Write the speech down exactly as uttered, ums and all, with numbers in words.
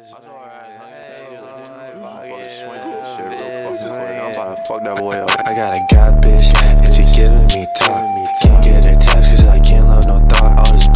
I'm about to fuck that boy up. I got a god bitch, and she giving me top. Can't get her text cause I can't love no thought. All this